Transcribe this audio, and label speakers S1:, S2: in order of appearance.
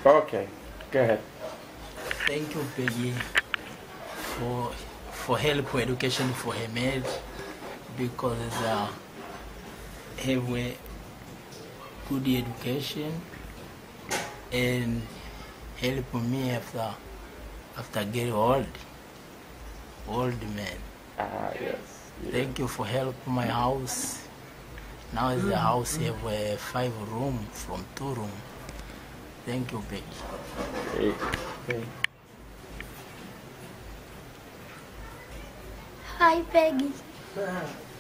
S1: Okay, go ahead.
S2: Thank you, Peggy, for help education for Hemedi, because have a good education and help me after getting old man.
S1: Yes.
S2: Thank you for help my house. Now the house have a 5 room from 2 room. Thank you, Peggy.
S1: Okay.
S3: Hi, Peggy.